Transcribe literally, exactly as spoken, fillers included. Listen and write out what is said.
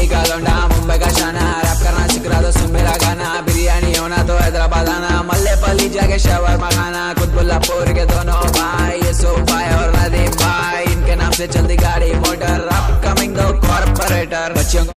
दिल्ली का लौंडा मुंबई का शाना, रैप करना सीख रहा तो सुन मेरा गाना, बिरयानी होना तो हैदराबाद आना, मल्ले पली जाके शवरमा खाना, कुतुबुल्लापुर के दोनों भाई यूसुफ भाई और नदीम भाई, इनके नाम से चलती गाड़ी मोटर, अपकमिंग दो कॉर्पोरेटर। बच्चियों को